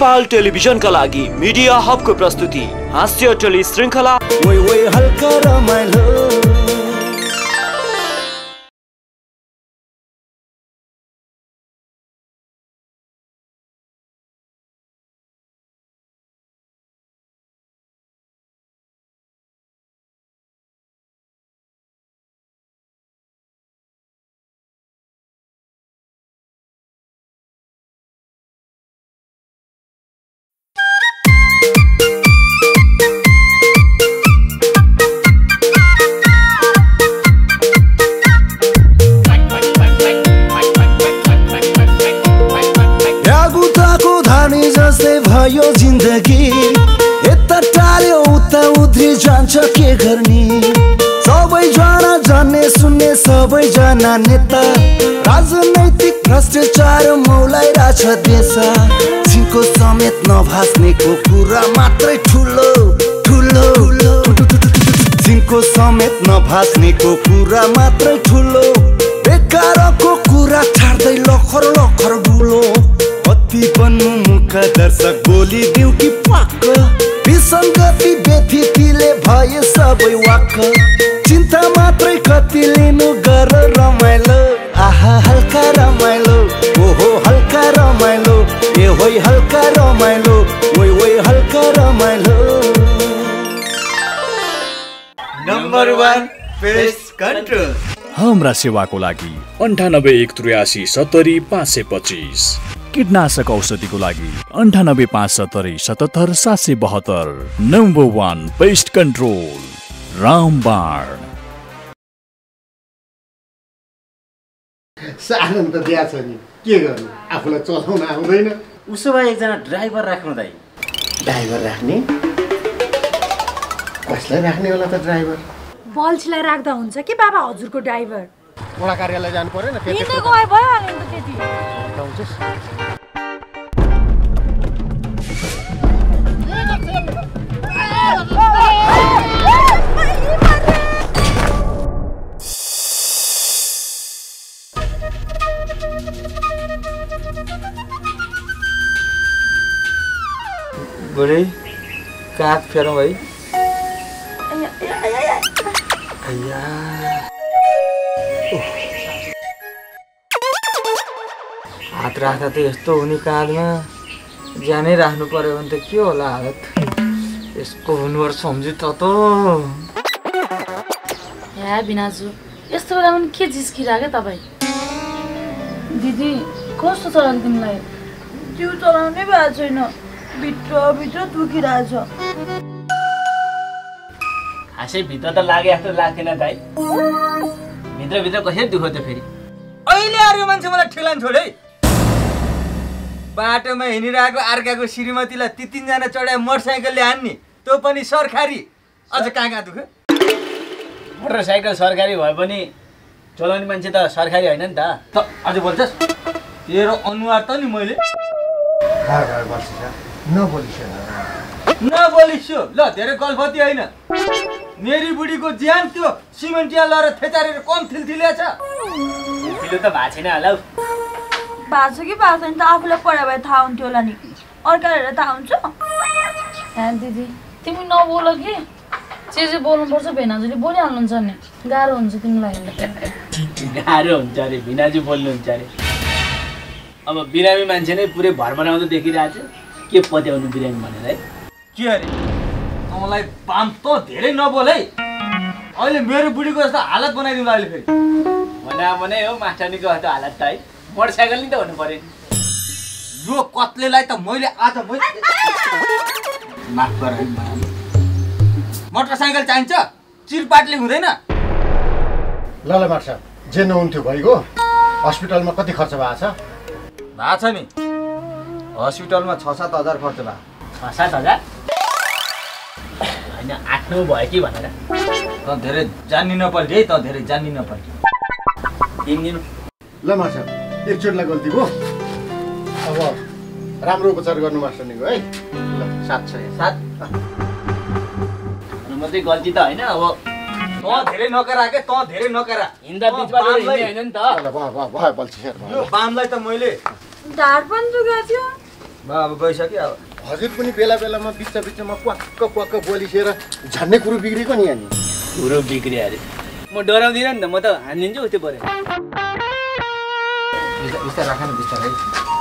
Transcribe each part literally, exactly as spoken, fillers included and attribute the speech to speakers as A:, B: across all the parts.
A: नेपाल टेलिभिजनका लागि मिडिया हबको प्रस्तुति हास्य टेली श्रृंखला
B: ओइ ओइ हल्का रमाइलो। भयो जिन्दगी यता टाल्यो उता उध्री जान्छ के गर्ने। सबैजना जान्ने सुन्ने सबैजना नेता राजनैतिक भ्रष्टाचार मौलाइरहेछ देश। जिनको समेत नभास्नेको कुरा मात्रै ठुलो ठुलो जिनको समेत नभास्नेको कुरा मात्रै ठुलो। बेकारको कुरा छाड्दै लखर लखर बुलो। कति बन्नु मुखा दर्शक बोलिदिउ कि पाक। विसङ्गति व्यथितिले भए सबै वाक्क। चिन्ता मात्रै कति लिनु गर रमाइलो। आहा हल्का रमाइलो ओहो हल्का रमाइलो। ए होइ हल्का रमाइलो ओइ ओइ हल्का रमाइलो।
C: Number one pest control.
D: हाम्रा सेवाको लागि अन्ठानब्बे एक त्रियासी सत्तरी पाँच सय पच्चिस। कीटनाशक औषधिको लागि अन्ठानब्बे पाँच सत्तरी सतहत्तर सात सय बहत्तर। नम्बर वान पेस्ट कन्ट्रोल रामबाण।
E: साधन त दिया छ नि के गर्नु आफूलाई चलाउन आउँदैन।
C: उसो भए एकजना ड्राइभर राख्नु दाइ।
E: ड्राइभर राख्ने कसलाई राख्ने होला त ड्राइभर?
F: बल्छीलाई राख्दा हुन्छ कि बाबा हजुरको ड्राइभर?
E: वडा कार्यालय जानु पर्यो न
F: त्यति गए भइहाल्यो नि त्यति।
C: बुढी काग फेरौँ है। हात राख्दा त यस्तो हुने काँधमा ज्यानै राख्नु पर्यो भने त के होला हालत। यसको हुनुहरू सम्झु त त
G: या बिनाजु यस्तो बेला पनि के जिस्किरहेको तपाईँ? दिदी कस्तो छ तिमीलाई?
F: जिउ चलाउनै भएको छैन। भित्र भित्र दुखिरहेछ।
C: खासै भित्र त लागे जस्तो लाग्थेन दाइ। भित्रभित्र कसरी दुख्यो त फेरि? अहिले अरू मान्छे मलाई ठेलान छोडे। बाटोमा हिँडिरहेको अर्काको श्रीमतीलाई ती तिनजना चढाए मोटरसाइकलले हान्ने, त्यो पनि सरकारी। अझ कहाँ कहाँ दुख्यो? मोटरसाइकल सरकारी भए पनि चलाउने मान्छे त सरकारी होइन नि त। त अझ बोल्छस्? तेरो अनुहार त नि मैले नबोलिस्यो ल। धेरै गल्फती होइन। मेरी बुढीको ज्यान त्यो सिमेन्टिया लएर थेचारेर कम थिल्थिले छ। थिलो त भएको छैन होला।
F: भएको छ कि भएको छैन त आफूलाई पढाए भए थाहा हुन्थ्यो होला नि। अर्काले हेरेर थाहा हुन्छ?
G: यहाँ दिदी तिमी नबोल कि जे जे बोल्नुपर्छ भेनाजुले बोलिहाल्नुहुन्छ नि। गाह्रो हुन्छ तिमीलाई।
C: गाह्रो हुन्छ अरे भिनाजु बोल्नुहुन्छ अरे। अब बिरामी मान्छे नै पुरै भर बनाउँदै देखिरहेको छ। के पत्याउनु बिरामी भनेर है? के अरे मलाई पाम त धेरै नबोल है। अहिले मेरो बुढीको जस्तो हालत बनाइदिनु अहिले फेरि। भना भने हो मास्टरनीको जस्तो हालत त है। मोटरसाइकल नि त हुनु पर्यो। यो कत्लेलाई त मैले आज मैले माफ गर। मोटरसाइकल चाहिन्छ चिरपाटले हुँदैन।
E: ल ल मार्सा जे नहुन्थ्यो भइगयो। हस्पिटलमा कति खर्च भएको छ?
C: भएको छ नि हस्पिटलमा छ सात हजार खर्च भयो। छ सात हजार होइन आठ नौ भयो कि भनेर। त धेरै जान्नी नपल्थ्यो है। त धेरै जान्नी नपल्थ्यो। तिन दिन
E: ल मार्सा एकचोटिलाई गल्ती भयो। अब राम्रो उपचार गर्नु मास्टरनीको है। ल सात छ सात मात्रै गल्ती त होइन। अब त धेरै नकरा के त धेरै नकरा हिँड्दा बिचबाट हिँड्ने हैन नि त। ल भयो भयो भयो बल्छी सर भयो। यो बामलाई त मैले
F: ढाड पनि दुखेको थियो।
H: अब गइसक्यो अब
E: हजुर पनि बेला बेलामा बिच बिचमा क्वाक्क क्वाक्क बोलिसेर झन्डै कुरो बिग्रेको नि अनि
C: कुरो बिग्रियो अरे म डराउँदिनँ नि त म त हानिदिन्छु त्यो पऱ्यो
H: बिस्तार राख न बिस्तारै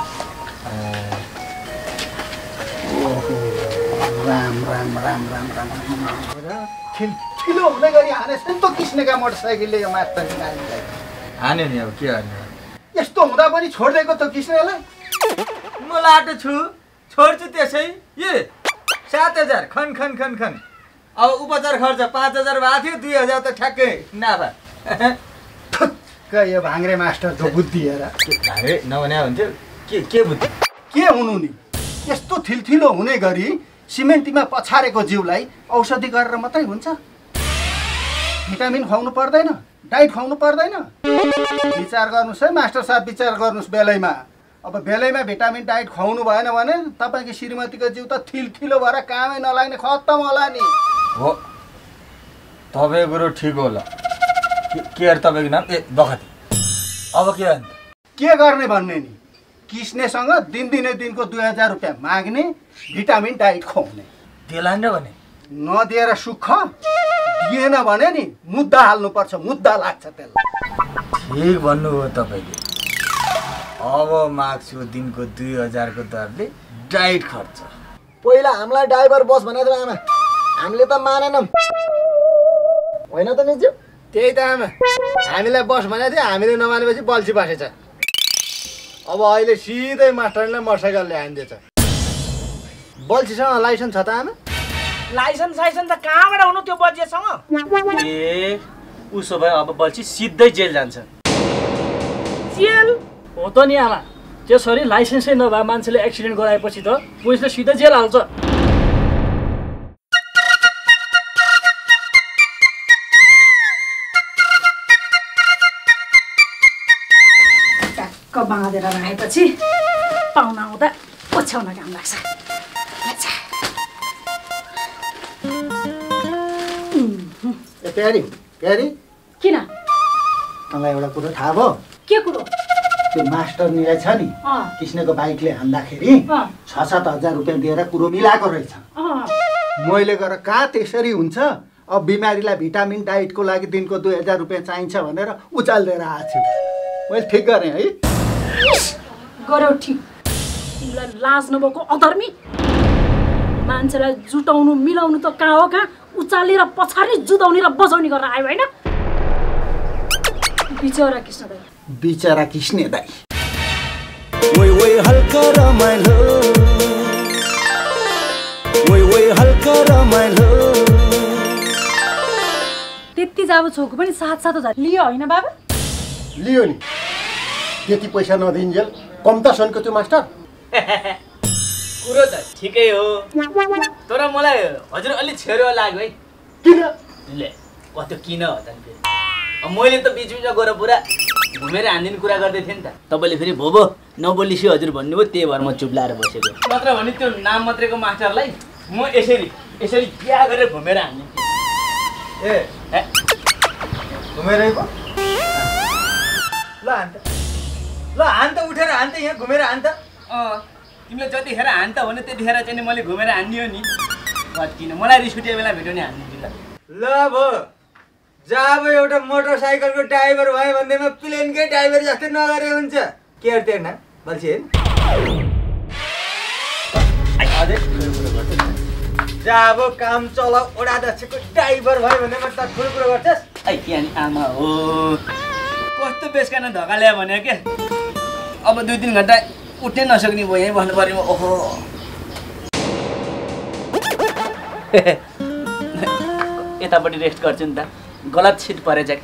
E: राम राम राम राम राम ठुलो हुँदै गरी हानेछ नि त किस्नेका मोटरसाइकलले यो मास्टर नानीलाई
H: हान्यो नि अब के हान्यो
E: यस्तो हुँदा पनि छोडिदिएको त किस्नेलाई
H: म लाटो छु छोड्छु त्यसै ए सात हजार खन खन खन खन अब उपचार खर्च पाँच हजार भएको थियो दुई हजार त ठ्याक्कै नाफा
E: ठुक्क यो भाङ्रे मास्टरको बुद्धि हेर
H: भाङ्रे नभने हुन्थ्यो के के बुद्धि
E: के हुनु नि यस्तो थिलथिलो हुने गरी सिमेन्टीमा पछारेको जिउलाई औषधि गरेर मात्रै हुन्छ भिटामिन खुवाउनु पर्दैन डाइट खुवाउनु पर्दैन विचार गर्नुहोस् है मास्टर साहब विचार गर्नुहोस् बेलैमा अब बेलैमा भिटामिन डाइट खुवाउनु भएन भने तपाईँको श्रीमतीको जिउ त थिलथिलो भएर कामै नलाग्ने खत्तम होला नि
H: हो तपाईँको कुरो ठिक होला के अरे तपाईँको नाम ए बखती अब के अन्त
E: के गर्ने भन्ने नि किस्नेसँग दिनदिनै दिनको दुई हजार रुपियाँ माग्ने भिटामिन डाइट खुवाउने
H: देलान भने
E: नदिएर सुख दिएन भने नि मुद्दा हाल्नुपर्छ मुद्दा लाग्छ त्यसलाई
H: ठिक भन्नुभयो तपाईँले अब माग्छु दिनको दुई हजारको दरले डाइट खर्च
E: पहिला हामीलाई ड्राइभर बस भनेको थियो आमा हामीले त मानेनौँ होइन त निजु त्यही त आमा हामीलाई बस भनेको थियो हामीले नमानेपछि बल्छी बसेछ अब अहिले सिधै मास्टरले मोटरसाइकल ल्याइदिएछ बल्छीसँग लाइसेन्स छ त आमा
C: लाइसेन्स साइसेन्स त कहाँबाट हुनु त्यो बजेसँग ए उसो भए अब बल्छी सिधै जेल जान्छ जेल हो त नि आमा त्यसरी लाइसेन्सै नभए मान्छेले एक्सिडेन्ट गराएपछि त पुलिसले सिधै जेल हाल्छ
I: ट्याक्क बाँधेर राखेपछि पाहुना आउँदा ओछ्याउन काम लाग्छ
E: ए प्यारी प्यारी
I: किन
E: मलाई एउटा कुरो थाहा भयो
I: के कुरो
E: त्यो मास्टर निलाई छ नि कृष्णको बाइकले हान्दाखेरि छ सात हजार रुपियाँ दिएर कुरो मिलाएको रहेछ मैले गएर कहाँ त्यसरी हुन्छ अब बिमारीलाई भिटामिन डाइटको लागि दिनको दुई हजार रुपियाँ चाहिन्छ भनेर उचालिदिएर आएको छु मैले ठिक गरेँ है
I: गर्यौ ठिक तिमीलाई लाज नभएको अधर्मी मान्छेलाई जुटाउनु मिलाउनु त कहाँ हो कहाँ उचालेर पछाडि जुदाउने र बजाउने गरेर आयो होइन बिचरा कृष्ण दाइ
E: बिचरा कृष्ण दाइ
B: ओइ ओइ हल्का रमाइलो ओइ ओइ हल्का रमाइलो
I: त्यति जाब छोको पनि सात सात हजार लियो होइन बाबा
E: लियो नि त्यति पैसा नदिन्जेल कम त सनको त्यो मास्टर
C: कुरो त ठिकै हो तर मलाई हजुर अलि छेरो लाग्यो है
E: किन
C: ले कस्तो किन हो त फेरि मैले त बिच बिचमा गएर पुरा घुमेर हान्दिने कुरा गर्दै थिएँ नि त तपाईँले फेरि भोभो नबोलिसी हजुर भन्नुभयो त्यही भएर म चुप लाएर बसेको नत्र भने त्यो नाम मात्रैको मास्टरलाई म यसरी यसरी बिहा गरेर घुमेर हान्दिन्थेँ
H: ए घुमेरै पो ल हान्त ल हान्त उठेर हान्त यहाँ घुमेर हान्त
C: अँ तिमीले जतिखेर हान्त भने त्यतिखेर चाहिँ मैले घुमेर हान्दियो नि किन मलाई रिस उठ्यो बेला भेट्यो नि हान्दिन्छु ल
H: ल भो जब एउटा मोटरसाइकलको ड्राइभर भयो भन्दैमा प्लेनकै ड्राइभर जस्तै नगरे हुन्छ के अरे त्यो नाम बल्छी जब काम चलाउ ओडाध्यक्षको ड्राइभर भयो भन्दैमा त ठुलो कुरो गर्छस्
C: ऐ के आमा हो कस्तो बेसकान धक्का ल्यायो भने के अब दुई तिन घन्टा उठ्नै नसक्ने भयो यहीँ बस्नु पऱ्यो ओहो यतापट्टि रेस्ट गर्छु नि त गलत सिट परेछ
H: ल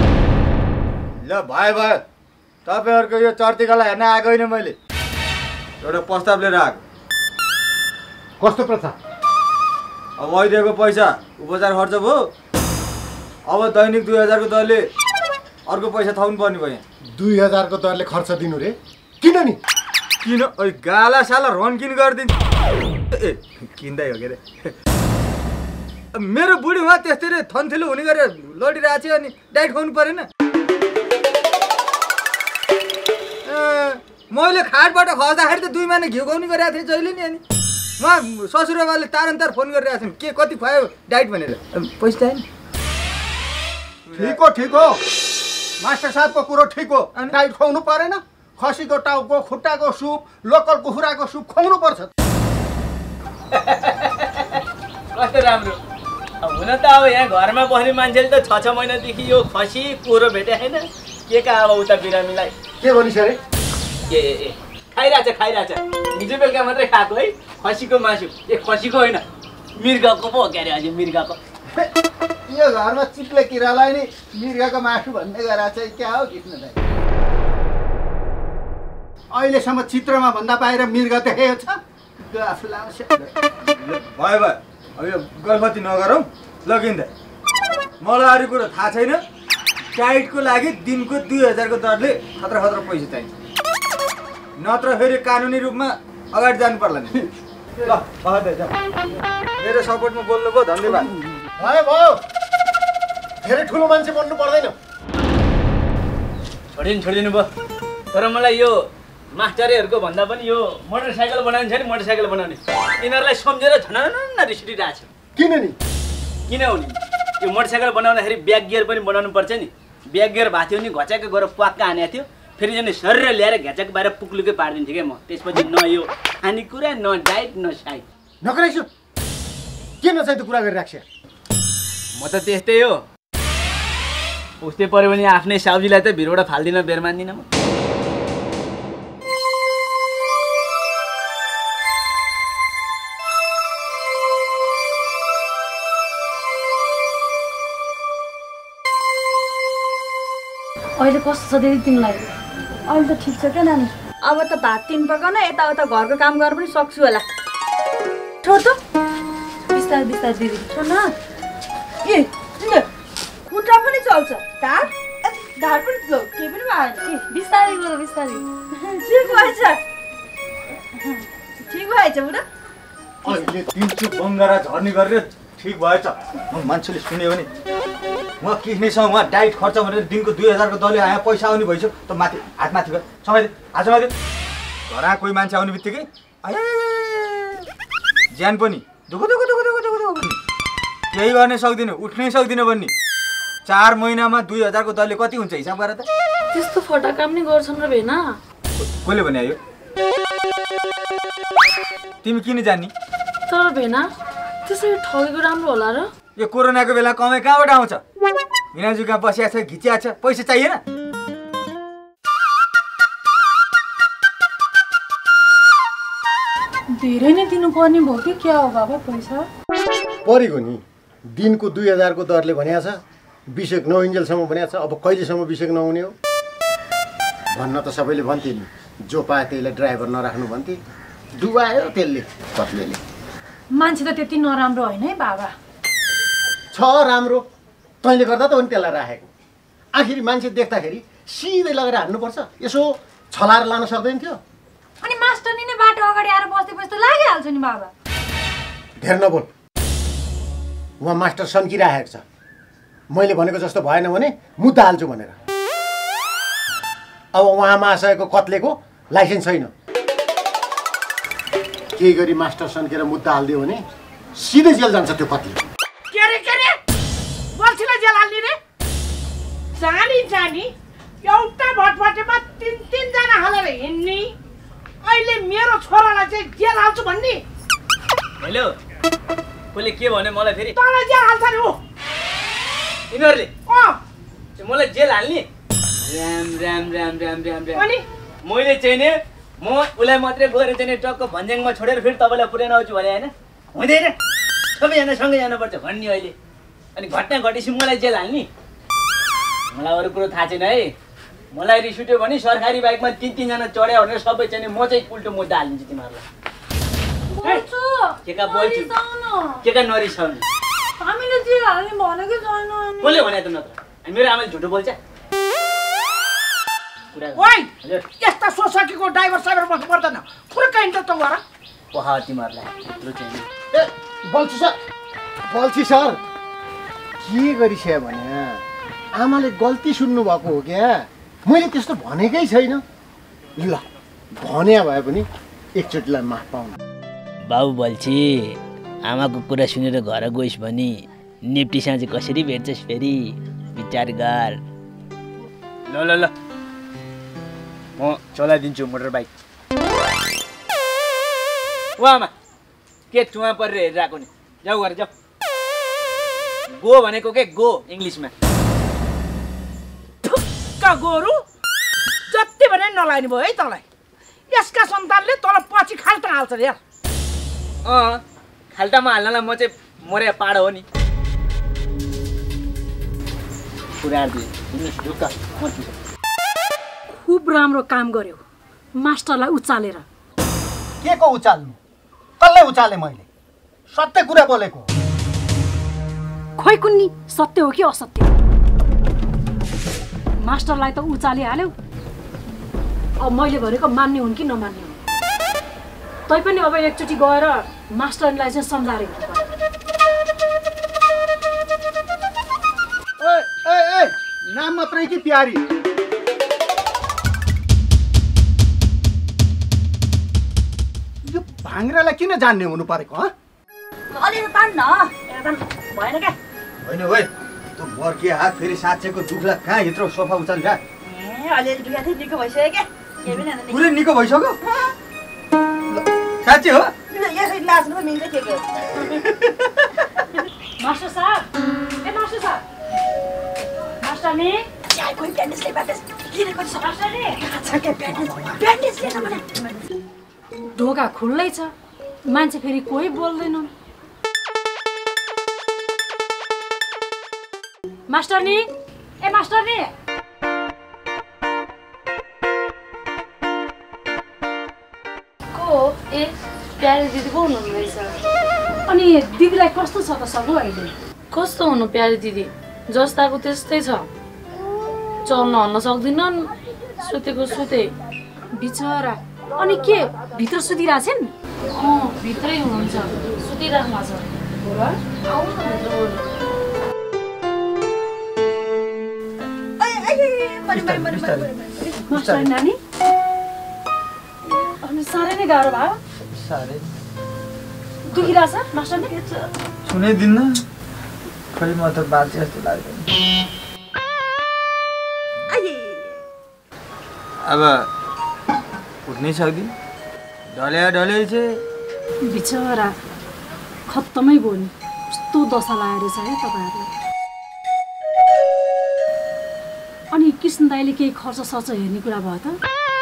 H: भयो भयो तपाईँहरूको यो चर्तीकला हेर्न आएको होइन मैले एउटा प्रस्ताव लिएर आएको
E: कस्तो प्रस्ताव
H: अब अहिलेको पैसा उपचार खर्च भयो अब दैनिक दुई हजारको दरले अर्को पैसा थप्नु पर्ने भयो
E: दुई हजारको दरले खर्च दिनु रे किन नि
H: किन ओ गाला साला रन किन गरिदिन्छ ए किन्दै हो के रे मेरो बुढी उहाँ त्यस्तै थन्थिलो हुने गरेर लडिरहेको थियो अनि डाइट खुवाउनु परेन मैले खाटबाट खस्दाखेरि त दुई महिना घिउ खुवाउने गरेको थिएँ जहिले नि। अनि म ससुराबाले तारन तार फोन गरिरहेको छन् के कति खुवायो डाइट भनेर पैसा आएन।
E: ठिक हो ठिक हो मास्टर साहबको कुरो ठिक हो। डाइट खुवाउनु परेन। खसीको टाउको खुट्टाको सुप लोकल कुखुराको सुप खुवाउनु पर्छ।
C: कस्तो राम्रो। हुन त अब यहाँ घरमा बस्ने मान्छेले त छ छ महिनादेखि यो खसी कुरो भेटे होइन के का अब उता बिरामीलाई
E: के भनिस् अरे?
C: ए ए खाइरहेछ खाइरहेछ हिजो बेलुका मात्रै खाएको है खसीको मासु। ए खसीको होइन मिर्गको पो हो के अरे अझै मिर्गको।
E: यो घरमा चिप्ले किरालाई नि मिर्गको मासु भन्ने गरेर चाहिँ क्या हो कृष्ण दाइ? अहिलेसम्म चित्रमा भन्दा बाहिर मिर्ग देखेको छ?
H: भयो भयो अब यो गल्फती नगरौँ लगिँदा। मलाई अरू कुरो थाहा छैन। डाइटको लागि दिनको दुई हजारको दरले खतरा खतरा पैसा चाहिन्छ नत्र फेरि कानुनी रूपमा अगाडि जानु पर्ला नि। ल मेरो सपोर्टमा बोल्नुभयो धन्यवाद।
E: भयो भयो धेरै ठुलो मान्छे बन्नु पर्दैन।
C: छोडिदिनु छोडिदिनु भयो। तर मलाई यो मास्टरहरूको भन्दा पनि यो मोटरसाइकल बनाउने छ नि मोटरसाइकल बनाउने यिनीहरूलाई सम्झेर झन रिस उठिरहेको छ।
E: किन नि?
C: किन हो नि यो मोटरसाइकल बनाउँदाखेरि ब्याक गियर पनि बनाउनु पर्छ नि। ब्याक गियर भएको थियो नि घच्याकै गएर प्वाक्का हानेको थियो फेरि जाने शरीर ल्याएर घ्याचक बाहिर पुक्लुकै पारिदिन्थ्यो क्या म। त्यसपछि न यो खानेकुरा न डाइट न साइट
E: नगराइसु के नचाहिँ त कुरा गरिराख्छ।
C: म त त्यस्तै हो। उस्तै पऱ्यो भने आफ्नै साउजीलाई त भिरबाट फाल्दिनँ बेर मान्दिनँ म।
G: अहिले कस्तो छ दिदी तिमीलाई?
F: अहिले त ठिक छ क्या नानी। अब त भात तिन पकाउन यताउता घरको काम गरेर पनि सक्छु होला। छोड त
G: बिस्तारै बिस्तारै दिदी।
F: छोड न। ए खुट्टा पनि चल्छ ढाड ढाड पनि लो केही पनि भएन।
G: बिस्तारै गर बिस्तारै।
F: ठिक भएछ ठिक भएछ बुढा।
H: अहिले दिन्छु बङ्गारा झर्ने गरेर ठिक भएछ। मान्छेले सुन्यो भने म किस्नेसँग उहाँ डाइट खर्च भनेर दिनको दुई हजारको दले आयो पैसा आउने भइसक्यो त माथि हात माथि गयो समाइदियो हात समाइदियो। घरमा कोही मान्छे आउने बित्तिकै ज्यान पनि दुःख दुःख दुःख दुःख दुःख दुःख केही गर्न सक्दिनँ उठ्नै सक्दिनँ भन्ने। चार महिनामा दुई हजारको दरले कति हुन्छ हिसाब गरेर त?
G: त्यस्तो फटा काम नि गर्छन् र भेना।
H: कसले भने आयो? तिमी किन जान्नी?
G: तर भेना त्यसरी ठगेको राम्रो होला र?
H: यो कोरोनाको बेला कमाइ कहाँबाट आउँछ? हिनाजु कहाँ बसिया छ घिचिया छ पैसा चाहिएन?
I: धेरै नै दिनुपर्ने भयो कि क्या हो बाबा पैसा?
E: परेको नि दिनको दुई हजारको दरले भनेको छ। बिसेक नहुन्जेलसम्म भनेको छ। अब कहिलेसम्म बिसेक नहुने हो? भन्न त सबैले भन्थे नि जो पाए त्यसलाई ड्राइभर नराख्नु भन्थे। डुबायो त्यसले कत्लेले।
I: मान्छे त त्यति नराम्रो होइन है बाबा।
E: छ राम्रो तैँले गर्दा त हो नि त्यसलाई राखेको। आखिरी मान्छे देख्दाखेरि सिधै लगेर हान्नुपर्छ। यसो छलाएर लान सक्दैन थियो?
F: अनि मास्टर नि नै बाटो अगाडि आएर बस्दै बस्दै लागिहाल्छ नि बाबा।
E: धेर नबोल। उहाँ मास्टर सन्किराखेको छ। मैले भनेको जस्तो भएन भने मुद्दा हाल्छु भनेर। अब उहाँ महाशयको कत्लेको लाइसेन्स छैन। केही गरी मास्टर सन्केर मुद्दा हालिदियो भने सिधै जेल जान्छ त्यो कत्ले।
I: के रे के रे बल्छीलाई जेल हाल्ने रे? जानी जानी एउटा भटभटेमा तिन तिनजना हालेर हिँड्ने अहिले मेरो छोरालाई चाहिँ जेल हाल्छु भन्ने।
C: हेलो कसले के भन्यो मलाई फेरि?
I: तँलाई जेल हाल्छ नि हो
C: यिनीहरूले?
I: अँ
C: मलाई जेल हाल्ने? राम राम राम राम राम राम।
I: अनि
C: मैले चाहिँ नि म उसलाई मात्रै गएर चाहिँ टक्क भन्ज्याङमा छोडेर फेरि तपाईँलाई पुर्याउन आउँछु भने होइन हुँदैन। सबैजना सँगै जानुपर्छ भन्ने अहिले। अनि घटना घटेपछि मलाई जेल हाल्ने? मलाई अरू कुरो थाहा छैन है। मलाई रिस उठ्यो भने सरकारी बाइकमा तिन तिनजना चढ्यो भनेर सबै चाहिँ म चाहिँ उल्टो मुद्दा हालिदिन्छु तिमीहरूलाई। के का बोल्छु के का नरिसाउनु?
F: हामीले जेल हाल्ने भनेको छैन।
C: कसले भने त नत्र? मेरो आमाले झुटो बोल्छ?
I: ओइ यस्ता सोसाइटीको ड्राइभर साइबर बस्नु पर्दैन। फुर्का हिँड्छ त गर
C: पह तिमीहरूलाई यत्रो चाहिँ
E: ए बल्छी सर बल्छी सर के गरिसक्यो भने आमाले गल्ती सुन्नु भएको हो क्या? मैले त्यस्तो भनेकै छैन। ल भने भए पनि एकचोटिलाई माफ पाउनु।
C: बाबु बल्छी आमाको कुरा सुनेर घर गइस् भने निप्टीसँग चाहिँ कसरी भेट्छस् फेरि विचार गर। ल ल ल म चलाइदिन्छु मोटर बाइक। ओ आमा के चुवा परेर हेरिरहेको नि, जाऊ घर जाऊ। गो भनेको के गो इङ्ग्लिसमा।
I: ठुक्क गोरु जति भने नलाग्ने भयो है तँलाई। यसका सन्तानले तँलाई पछि खाल्टा हाल्छ यार।
C: अँ खाल्टामा हाल्नलाई म चाहिँ मरे पाडो हो नि।
J: खुब राम्रो काम गर्यो मास्टरलाई उचालेर।
E: के को उचाल्नु? कसले उचाले? मैले सत्य कुरा बोलेको।
J: खोइ कुन्नी सत्य हो कि असत्य? मास्टरलाई त उचालिहाल्यौ, अब मैले भनेको मान्ने हुन् कि नमान्ने हुन्? तैपनि अब एकचोटि गएर मास्टरलाई चाहिँ सम्झाएर हिँड्नु पर्यो।
E: ए ए ए नाम मात्रै कि प्यारी? यो भाङ्रालाई किन जान्ने हुनु परेको? हँ
F: अलिअलि तान न, भएन क्या?
H: होइन भाइ त्यो मर्के हात फेरि साँच्चैको दुख्ला कहाँ हित्रो सोफा उचालिरह।
F: ए अलिअलि दुखेको थियो, निको भइसक्यो क्या? केही पनि होइन।
H: पुरै निको भइसक्यो? साँच्चै हो?
F: यसरी नाच्नु त मिल्दै थियो।
J: मास्टर साहब, ए मास्टर साहब, मास्टर नि
F: कोही ब्यान्डेजले ब्यान्डेज लिने कोही मास्टर नि छ के ब्यान्डेज ब्यान्डेज लिन भने
J: ढोका खुल्लै छ, मान्छे फेरि कोही बोल्दैन। मास्टर नि ए मास्टर नि
G: को ए प्यारी दिदी पो हुनुहुँदो रहेछ।
J: अनि दिदीलाई कस्तो छ त सगु अहिले?
G: कस्तो हुनु प्यारी दिदी, जस्ताको त्यस्तै छ। चल्न हल्न सक्दिनन्, सुतेको सुते।
J: बिचरा अनि के भित्र सुतिरहेछन्?
G: अँ भित्रै हुनुहुन्छ, सुतिराख्नु छ। आउनु न भित्र बोल्नु।
J: मास्टर नानी अनि साह्रै नै गाह्रो भयो।
H: साह्रै
J: दुखिरहेछ मास्टर नि?
H: सुनै दिन्न, खै म त बाँचे जस्तो लाग्दैन। अब उठ्नै सक्दिन, ढल्या ढलै चाहिँ
J: बिचरा खत्तमै भयो नि। कस्तो दशा लागेर छ है तपाईँहरूलाई। अनि कृष्ण दाइले केही खर्च सर्च हेर्ने कुरा भयो त?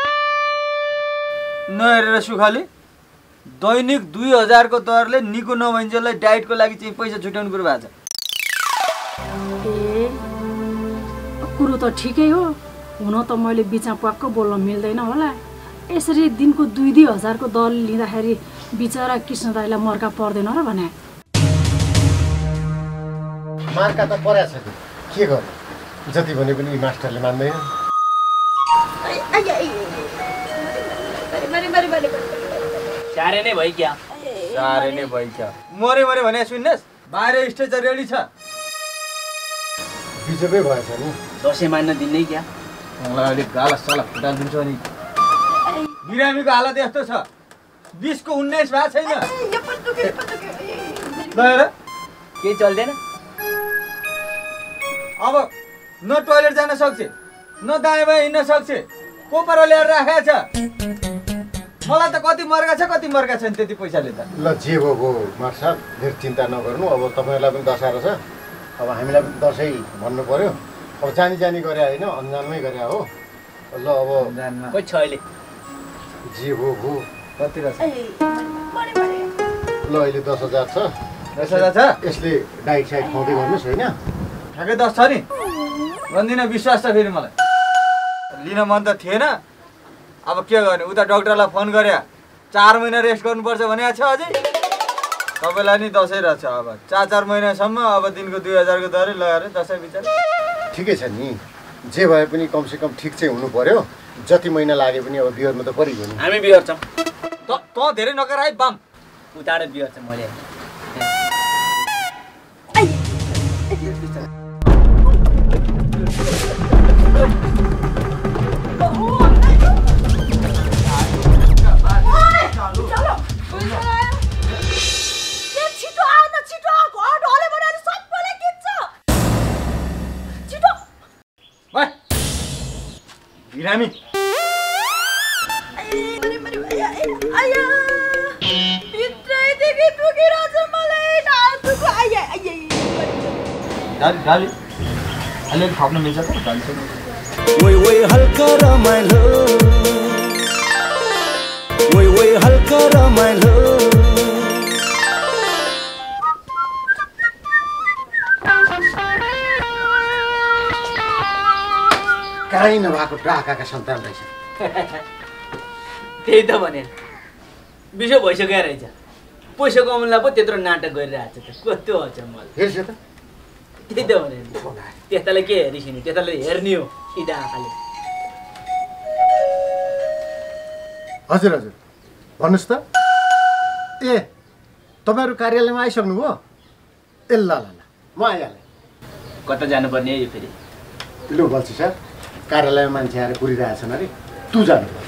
H: नहेरेर सुखले दैनिक दुई हजारको दरले निको नभइन्जेललाई डाइटको लागि चाहिँ पैसा छुट्याउनु कुरो भएको छ।
J: ए कुरो त ठिकै हो, हुन त मैले बिचमा पक्क बोल्न मिल्दैन होला। यसरी दिनको दुई दुई हजारको दर लिँदाखेरि बिचरा कृष्ण दाइलाई मर्का पर्दैन र भने।
E: मार्का त परेछ नि, के गर्नु? जति भने पनि मास्टरले मान्दैन।
C: साह्रै नै भयो क्या?
H: साह्रै नै भयो क्या? मरे मरे भने सुन्नुहोस्, बाहिर स्टेज रेडी छ।
E: बिजोकै भएछ नि।
C: दसैँ मान्न दिनै क्या?
H: मलाई अहिले गाला सला फुटालिदिन्छ नि। बिरामीको हालत यस्तो छ, बिसको उन्नाइस भएको छैन। ल
C: केही चल्दैन।
H: अब न टोइलेट जान सक्छ, न दायाँ बायाँ हिँड्न सक्छ, कोपरो ल्याएर राखेको छ। मलाई त कति मर्का छ कति मर्का छैन त्यति पैसाले त।
E: ल जे भयो भयो मार साहब, धेरै चिन्ता नगर्नु। अब तपाईँहरूलाई पनि दशहरा छ, अब हामीलाई पनि दसैँ भन्नु पर्यो। अब जानी जानी गरे होइन, अन्जानमै गरे हो। ल अब
C: कोही छ अहिले?
E: जे भयो भयो।
H: कति रहेछ?
E: ल अहिले दस हजार छ।
H: दस हजार छ?
E: यसले डाइट साइड खुवाउँदै गर्नुहोस् होइन?
H: ठ्याक्कै दस छ नि, भन्दिनँ विश्वास छ फेरि मलाई। लिन मन त थिएन, अब के गर्ने? उता डक्टरलाई फोन गरे, चार महिना रेस्ट गर्नुपर्छ भनेको छ अझै। तपाईँलाई नि दसैँ रहेछ, अब चार चार महिनासम्म अब दिनको दुई हजारको दरै लगाएर दसैँ विचार।
E: ठिकै छ नि, जे भए पनि कमसेकम ठिक चाहिँ हुनु पर्यो। जति महिना लागे पनि अब बिहोर्नु त परिगयो नि।
C: हामी बिहोर्छौँ।
H: त त धेरै नगर है बाम।
C: उताएर बिहोर्छ मैले।
H: बिरामी
C: गाली गाली अलिअलि थप्न मिल्छ त गाली चाहिँ
B: ओइ ओइ हल्का रमाइलो ओइ ओइ हल्का रमाइलो
E: काहीँ नभएको डाकाका सन्तान रहेछ।
C: त्यही त भने बिसो भइसक्यो रहेछ पैसा कमाउनुलाई पो त्यत्रो नाटक गरिरहेको छ त कस्तो हुन्छ मलाई
E: हेर्छ त
C: त्यही त भने त्यताले के हेरिसिनी त्यताले हेर्ने हो सिधा आँखाले।
E: हजुर हजुर भन्नुहोस् त। ए तपाईँहरू कार्यालयमा आइसक्नुभयो? ए ल ल ल म आइहालेँ।
C: कता जानुपर्ने यो फेरि?
E: लु बल्छी सर कार्यालयमा मान्छे आएर कुरिरहेछन् अरे तँ जानुपर्छ।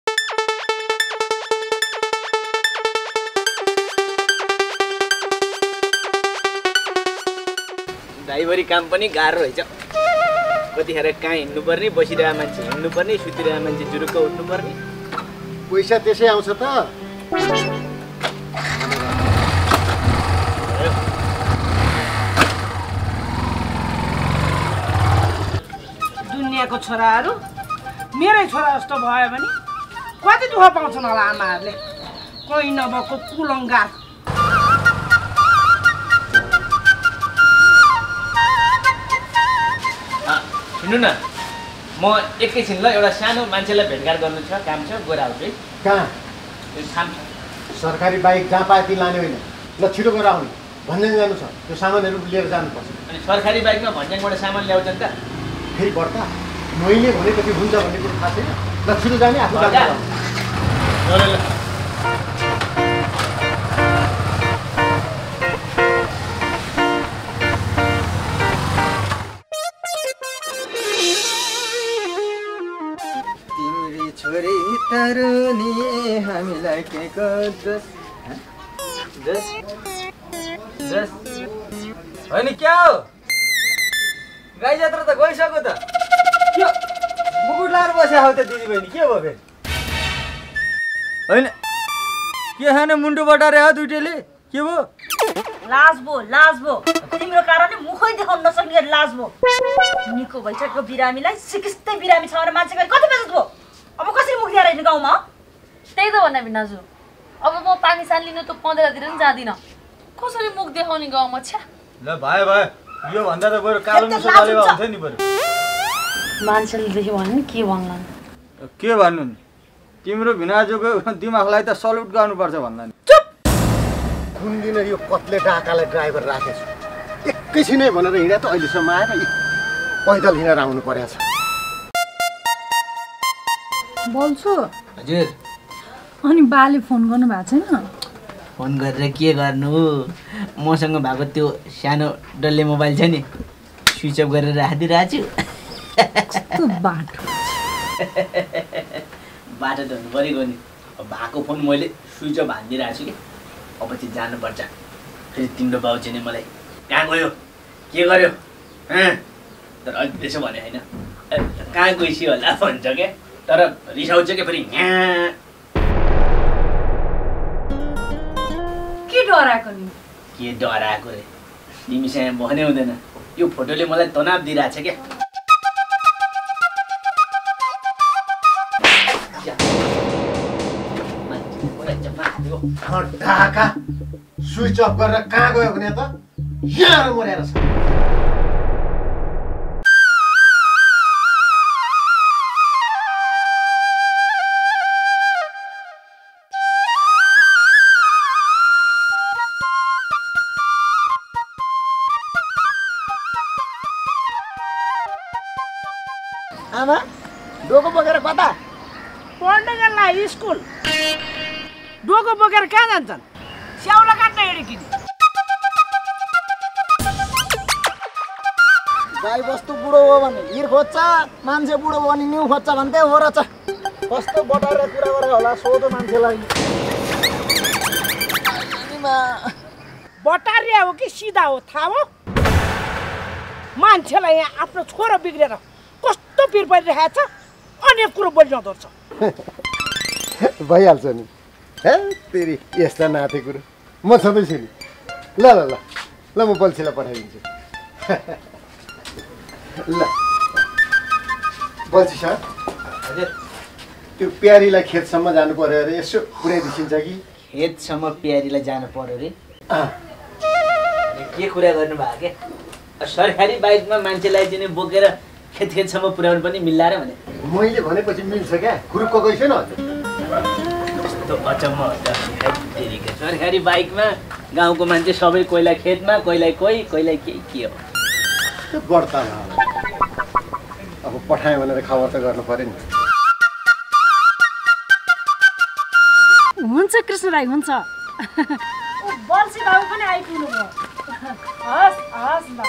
C: ड्राइभरी काम पनि गाह्रो रहेछ। कतिखेर कहाँ हिँड्नुपर्ने बसिरहेको मान्छे हिँड्नुपर्ने सुतिरहेको मान्छे जुरुक्क उठ्नुपर्ने।
E: पैसा त्यसै आउँछ त।
I: दुनियाँको छोराहरू मेरै छोरा जस्तो भयो भने कति दुःख पाउँछन् होला आमाहरूले। कोही नभएको कुलङ्गार।
C: सुन्नु न म एकैछिन ल एउटा सानो मान्छेलाई भेटघाट गर्नु छ काम छ गएर आउँछु है।
E: कहाँ?
C: साम
E: सरकारी बाइक जहाँ पाए ती लाने होइन। ल छिटो गएर आउनु भन्ज्याङ जानु छ त्यो सामानहरू लिएर जानुपर्छ।
C: अनि सरकारी बाइकमा भन्ज्याङबाट सामान ल्याउँछन् त
E: फेरि बढ्ता मैले भनेपछि हुन्छ भन्ने कुरो थाहा छैन। ल छिटो जाने आफू जाने।
H: तिम्री छोरी तरुनी हामीलाई के गर्दछ
C: जस जस
H: होइन क्या हो गाई जात्रा त गइसक्यो त के मुकुट लाएर बस्या हौ त दिदी बहिनी के भयो फेरि होइन के खान मुन्टु बटारे हो दुइटैले के भयो
F: लाज भो लाज भो तिम्रो कारणले मुखै देखाउन नसक्ने गरी लाज भो निको भइसकेको बिरामीलाई सिकिस्तै बिरामी छ भने मान्छे कति बेजत भयो अब कसरी मुख दिएर हिँड्नु गाउँमा
G: त्यही त भन्दा भिनाजु अब म पानी सान लिनु त पँधेरतिर पनि जाँदिनँ कसरी मुख देखाउने गाउँमा छ्या
H: ल भयो भयो यो भन्दा त बरु कालो मुसो गालेवा हुन्थ्यो नि बरु
G: मान्छेले देख्यो भने के भन्ला
H: के भन्नु नि तिम्रो भिनाजुको दिमागलाई त सल्युट गर्नुपर्छ भन्दा नि
E: कुन दिन यो कत्ले डाकालाई ड्राइभर राखेछु एकैछिनै भनेर हिँडे त अहिलेसम्म आएर पैदल हिँडेर आउनु परेको छ।
J: बोल्छु
C: हजुर
J: अनि बाले फोन गर्नु भएको छैन?
C: फोन गरेर के गर्नु मसँग भएको त्यो सानो डल्ले मोबाइल छ नि स्विच अफ गरेर राखिदिइरहेको छु।
J: बाटो
C: बाटो त हुनु परेको नि भएको फोन मैले स्विच अफ हानिदिइरहेको छु कि अब चाहिँ जानुपर्छ। फेरि तिम्रो बाउ चाहिँ नि मलाई कहाँ गयो के गर्यो तर अहिले त्यसो भने होइन कहाँ गइसी होला भन्छ क्या तर रिसाउँछ क्या फेरि
J: के डराएको नि?
C: के डराएको रे तिमीसँग भने हुँदैन यो फोटोले मलाई तनाव दिइरहेछ क्या।
E: ढाका स्विच अफ गरेर कहाँ गयो भने त यहाँ मरेर छ।
I: आमा डोको बोकेर कता पढ्न गल्ला स्कुल डोको बोकेर कहाँ जान्छन् स्याउला काट्न हिँडे कि
K: गाई बस्तु बुढो हो भने हिर खोज्छ मान्छे बुढो हो भने न्यु खोज्छ भन्दै हो रहेछ कस्तो बटाएर कुरा गरेर होला सोधो मान्छेलाई
I: बटारिया हो कि सिधा हो थाहा हो मान्छेलाई यहाँ आफ्नो छोरो बिग्रेर कस्तो पिर परिरहेको छ अनेक कुरो बोलिरहँदो रहेछ।
L: भइहाल्छ नि। हे तेरी यस्ता नाथे कुरो म छँदैछु नि। ल ल ल ल म बल्छीलाई पठाइदिन्छु। ल बल्छी सर
C: हजुर
L: त्यो प्यारीलाई खेतसम्म जानु पर्यो अरे यसो पुऱ्याइदिन्छ कि?
C: खेतसम्म प्यारीलाई जानु पर्यो अरे के कुरा गर्नुभयो क्या? सरकारी बाइकमा मान्छेलाई चाहिँ बोकेर खेत खेतसम्म पुर्याउनु पनि मिल्ला र भने
L: मैले भनेपछि मिल्छ क्या? खुरुक्क गइछ न हजुर।
C: कस्तो अचम्म हुन्छ सरकारी बाइकमा गाउँको मान्छे सबै कोहीलाई खेतमा कोहीलाई कोही कोहीलाई के के हो
L: त्यो बढ्ता अब पठाएँ भनेर खबर त गर्नु पर्यो नि।
J: हुन्छ कृष्ण राई हुन्छ। बल्छी बाबु पनि आइपुग्नु भयो। हस् हस् ल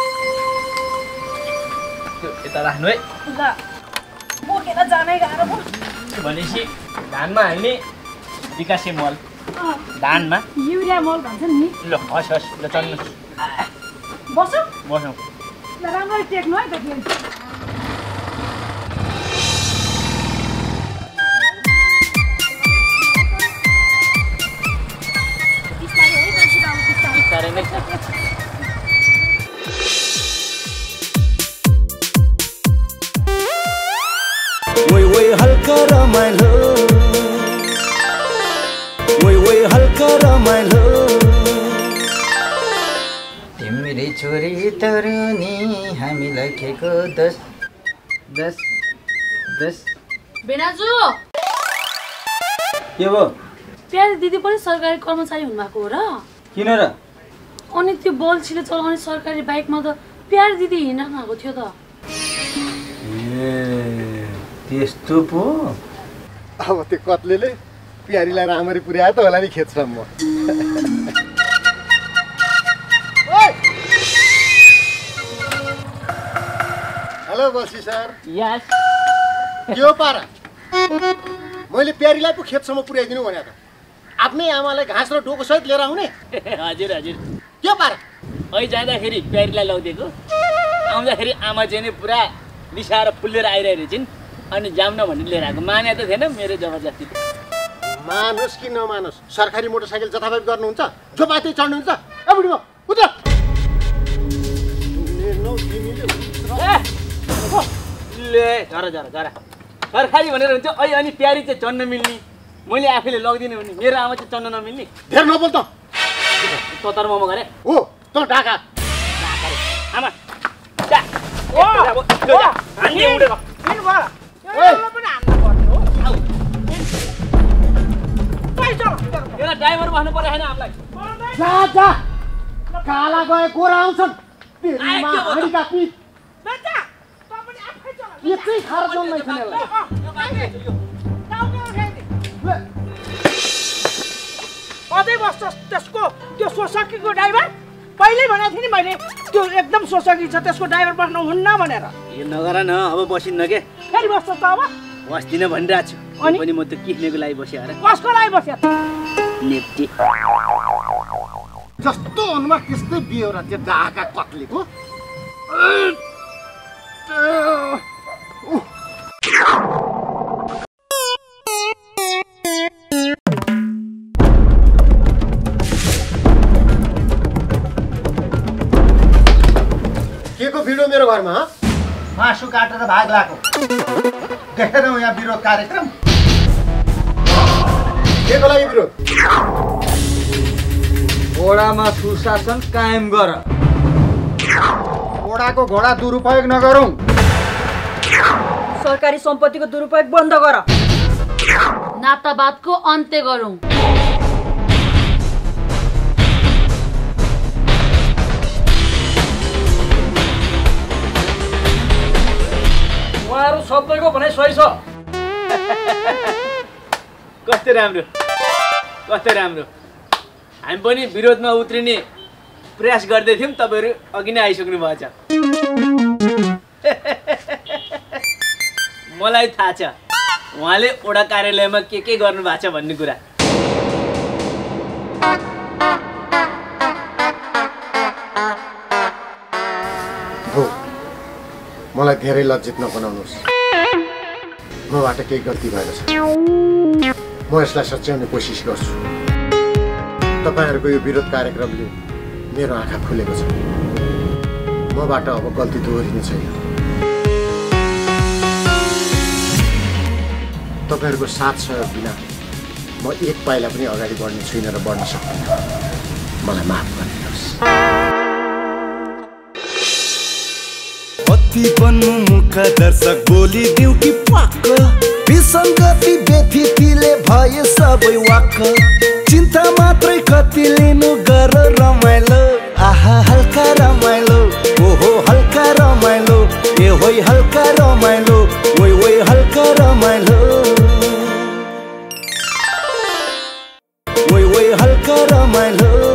C: यता राख्नु है
J: ल बोकेर जानै गाह्रो भयो।
C: भनेपछि धानमा हाल्ने विकासे मल धानमा
J: युरिया मल भन्छ नि।
C: ल हस् हस् ल चल्नु
J: बसौँ
C: बसौँ
J: ल राम्ररी टेक्नु है त फेरि।
C: बिस्तारै नै छ।
B: वही वही हल्का रमाइलो वही वही हल्का रमाइलो
H: तिम्री छोरी तरुनी हामीलाई खेको दस दस दस
G: बेनाजु
H: के भयो?
G: प्यारी दिदी पनि सरकारी कर्मचारी हुनुभएको हो र?
H: किन र?
G: अनि त्यो बल्छीले चलाउने सरकारी बाइकमा त प्यारी दिदी हिँड्न भएको थियो त।
H: ए त्यस्तो पो?
L: अब त्यो कत्लेले प्यारीलाई राम्ररी पुर्यायो त होला नि खेतसम्म। हेलो बल्छी सर।
C: यस
L: के हो पारा? मैले प्यारीलाई पो खेतसम्म पुर्याइदिनु भने त आफ्नै आमालाई घाँस र डोको सहित लिएर आउने?
C: हजुर हजुर
L: के पारा?
C: अहिले जाँदाखेरि प्यारीलाई लगिदिएको आउँदाखेरि आमा चाहिँ नि पुरा लिसाएर फुलेर आइरहेको छिन् अनि जाउँ न भन्ने लिएर आएको। माने त थिएन मेरो जबरजस्ती।
L: मानोस् कि नमानोस् सरकारी मोटरसाइकल जथाभावी गर्नुहुन्छ? जो बाटै चढ्नुहुन्छ? ए बुढी म उत्र।
C: ले झरा झरा झरा सरकारी भनेर हुन्छ अहिले अनि प्यारी चाहिँ चढ्न मिल्ने मैले आफैले लगिदिने भने मेरो आमा चाहिँ चढ्न नमिल्ने।
L: धेर नबोल त।
C: त तर म गरे
L: हो त ढाका
C: आमा जा ओ जा हामी उडेर
I: किन भयो? यो पनि हान्न पर्ने हो।
C: एउटा ड्राइभर बस्नु पर्यो हैन हामीलाई।
L: जा जा काला गए गोरा आउँछन् तेरीमा हडीका पिट।
I: बच्चा त पनि आफै चला।
L: के चाहिँ खार जन्मै छैन यसलाई।
I: कतै बस्छ त्यसको त्यो सोसाकीको ड्राइभर? पहिल्यै भनेको थिएँ नि मैले त्यो एकदम सोसाकी छ त्यसको ड्राइभर बस्नु हुन्न भनेर।
C: यो नगर न अब बसिन्न के
I: फेरि बस्छ त अब?
C: बस्दिन भनिरहेको छु अनि पनि म त किस्नेको लागि बस्यो अरे।
I: कसको लागि बस्यो?
C: नेप्टी
L: जस्तो अनुमा त्यस्तै बिहोरा त्यो ढाका कत्लेको। के को भिडियो मेरो घरमा?
E: मासु काटेर भाग लाको देखेनौ यहाँ विरोध कार्यक्रम?
L: के को लागि विरोध?
H: घोडामा सुशासन कायम गर।
E: घोडाको घोडा दुरुपयोग नगरौँ।
F: सरकारी सम्पत्तिको दुरुपयोग बन्द गर।
G: नातावादको अन्त्य गरौँ।
C: उहाँहरू सबैको भनाइ सही छ। कस्तो राम्रो कस्तो राम्रो। हामी पनि विरोधमा उत्रिने प्रयास गर्दै थियौँ तपाईँहरू अघि नै आइसक्नु भएछ। मलाई थाहा छ उहाँले वडा कार्यालयमा के के गर्नु भएको छ भन्ने कुरा।
L: हो मलाई धेरै लज्जित नबनाउनुहोस्। मबाट केही गल्ती भएर छ। म यसलाई सच्याउने कोसिस गर्छु। तपाईँहरूको यो विरोध कार्यक्रमले मेरो आँखा खुलेको छ। मबाट अब गल्ती दोहोरिने छैन। तपाईँहरूको साथ सहयोग बिना म एक पाइला पनि अगाडि बढ्ने छुइनँ र बढ्न सक्दिनँ। मलाई माफ गरिदिनुहोस्।
B: अति बन्नु मुख दर्शक बोलिदिउ कि पाक्क विसङ्गति व्यथितिले भए सबै वाक्क चिन्ता मात्रै कति लिनु गर रमाइलो आहा हल्का रमाइलो ओहो हल्का रमाइलो ए होइ हल्का रमाइलो ओइ ओइ हल्का रमाइलो ओइ ओइ हल्का रमाइलो